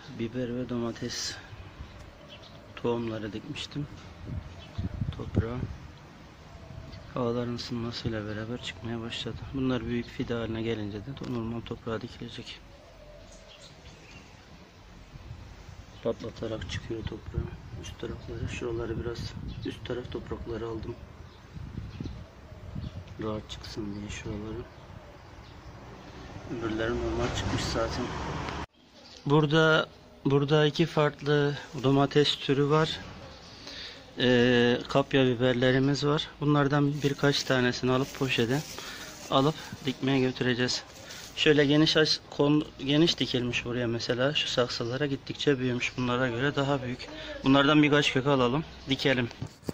biber ve domates tohumları dikmiştim toprağa. Havaların ısınmasıyla beraber çıkmaya başladı. Bunlar büyük fide haline gelince de normal toprağa dikilecek. Patlatarak çıkıyor toprağa. Üst tarafları, şuraları biraz üst taraf toprakları aldım. Rahat çıksın diye şuraları. Öbürleri normal çıkmış zaten. Burada iki farklı domates türü var. Kapya biberlerimiz var. Bunlardan birkaç tanesini alıp poşete alıp dikmeye götüreceğiz. Şöyle geniş dikilmiş buraya mesela, şu saksılara gittikçe büyümüş, bunlara göre daha büyük. Bunlardan birkaç kök alalım, dikelim.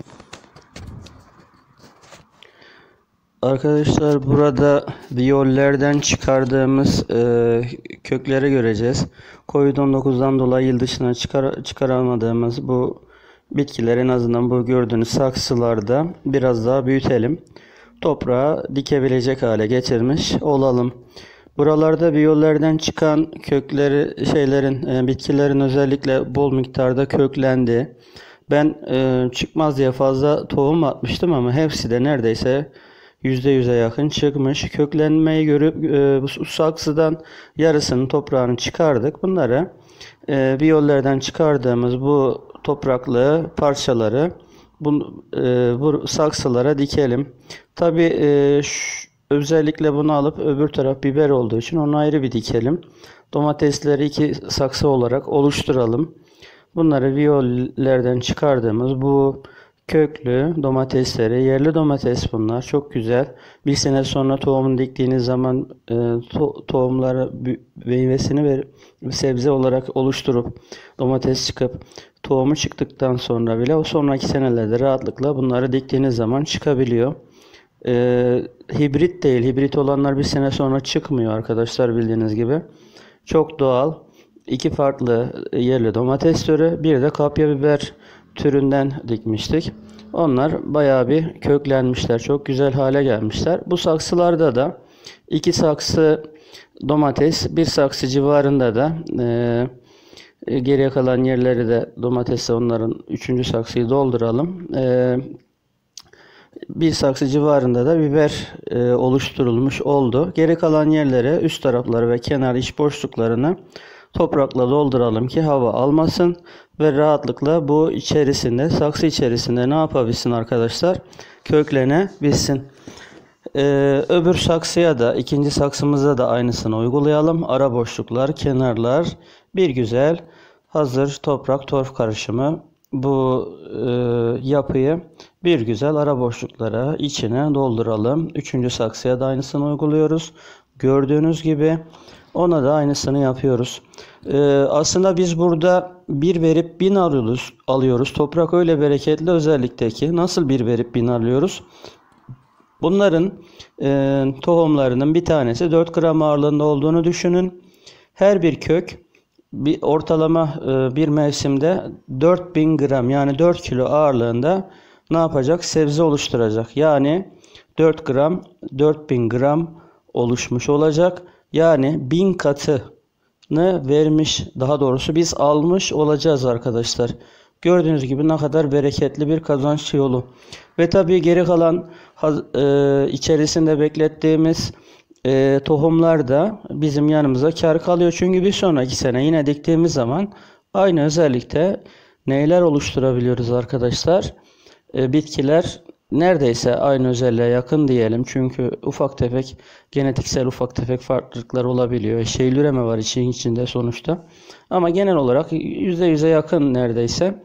Arkadaşlar, burada viyollerden çıkardığımız kökleri göreceğiz. Covid-19'dan dolayı yıl dışına çıkaramadığımız bu bitkileri en azından bu gördüğünüz saksılarda biraz daha büyütelim. Toprağa dikebilecek hale getirmiş olalım. Buralarda viyollerden çıkan kökleri bitkilerin özellikle bol miktarda köklendi. Ben çıkmaz diye fazla tohum atmıştım ama hepsi de neredeyse %100'e yakın çıkmış. Köklenmeyi görüp bu saksıdan yarısının toprağını çıkardık. Bunları viyollerden çıkardığımız bu topraklı parçaları bu saksılara dikelim. Tabi özellikle bunu alıp öbür taraf biber olduğu için onu ayrı bir dikelim. Domatesleri iki saksı olarak oluşturalım. Bunları viyollerden çıkardığımız bu köklü domatesleri, yerli domates bunlar, çok güzel. Bir sene sonra tohumunu diktiğiniz zaman tohumları meyvesini ve sebze olarak oluşturup domates çıkıp tohumu çıktıktan sonra bile o sonraki senelerde rahatlıkla bunları diktiğiniz zaman çıkabiliyor. Hibrit değil. Hibrit olanlar bir sene sonra çıkmıyor arkadaşlar, bildiğiniz gibi. Çok doğal. İki farklı yerli domates türü, bir de kapya biber türünden dikmiştik. Onlar bayağı bir köklenmişler. Çok güzel hale gelmişler. Bu saksılarda da iki saksı domates, bir saksı civarında da geriye kalan yerleri de domatesle onların üçüncü saksıyı dolduralım. Bir saksı civarında da biber oluşturulmuş oldu. Geri kalan yerlere, üst tarafları ve kenar iç boşluklarını toprakla dolduralım ki hava almasın ve rahatlıkla bu içerisinde, saksı içerisinde ne yapabilsin arkadaşlar? Köklenebilsin. Öbür saksıya da, ikinci saksımıza da aynısını uygulayalım. Ara boşluklar, kenarlar, bir güzel hazır toprak torf karışımı. Bu yapıyı bir güzel ara boşluklara içine dolduralım. Üçüncü saksıya da aynısını uyguluyoruz. Gördüğünüz gibi ona da aynısını yapıyoruz. Aslında biz burada bir verip bin alıyoruz. Toprak öyle bereketli özellikle ki, nasıl bir verip bin alıyoruz? Bunların tohumlarının bir tanesi 4 gram ağırlığında olduğunu düşünün. Her bir kök ortalama bir mevsimde 4000 gram, yani 4 kilo ağırlığında ne yapacak? Sebze oluşturacak. Yani 4 gram 4000 gram oluşmuş olacak. Yani 1000 katını vermiş, daha doğrusu biz almış olacağız arkadaşlar. Gördüğünüz gibi ne kadar bereketli bir kazanç yolu. Ve tabii geri kalan içerisinde beklettiğimiz tohumlar da bizim yanımıza kar kalıyor. Çünkü bir sonraki sene yine diktiğimiz zaman aynı özellikle neyler oluşturabiliyoruz arkadaşlar? Bitkiler neredeyse aynı özelliğe yakın diyelim. Çünkü genetiksel ufak tefek farklılıklar olabiliyor. Eşeğil üreme var işin içinde sonuçta. Ama genel olarak %100'e yakın neredeyse.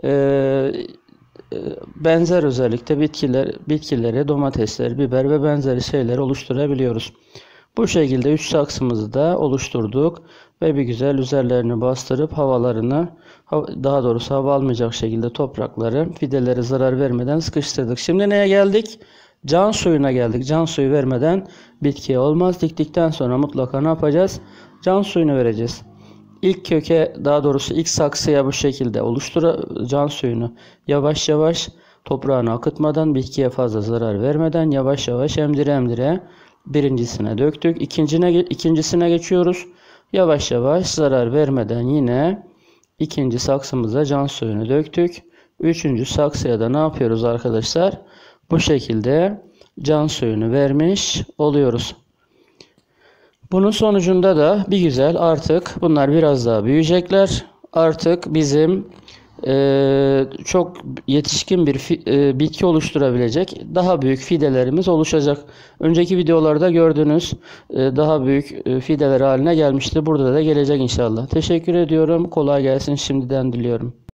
Benzer özellikle bitkileri, domatesler, biber ve benzeri şeyler oluşturabiliyoruz. Bu şekilde 3 saksımızı da oluşturduk ve bir güzel üzerlerini bastırıp daha doğrusu hava almayacak şekilde toprakları, fidelere zarar vermeden sıkıştırdık. Şimdi neye geldik? Can suyuna geldik. Can suyu vermeden bitkiye olmaz. Diktikten sonra mutlaka ne yapacağız? Can suyunu vereceğiz. İlk köke, daha doğrusu ilk saksıya bu şekilde can suyunu yavaş yavaş, toprağını akıtmadan, bitkiye fazla zarar vermeden yavaş yavaş emdire emdire birincisine döktük. İkincisine geçiyoruz. Yavaş yavaş zarar vermeden yine ikinci saksımıza can suyunu döktük. Üçüncü saksıya da ne yapıyoruz arkadaşlar? Bu şekilde can suyunu vermiş oluyoruz. Bunun sonucunda da bir güzel artık bunlar biraz daha büyüyecekler. Artık bizim çok yetişkin bir bitki oluşturabilecek daha büyük fidelerimiz oluşacak. Önceki videolarda gördüğünüz daha büyük fideler haline gelmişti. Burada da gelecek inşallah. Teşekkür ediyorum. Kolay gelsin şimdiden diliyorum.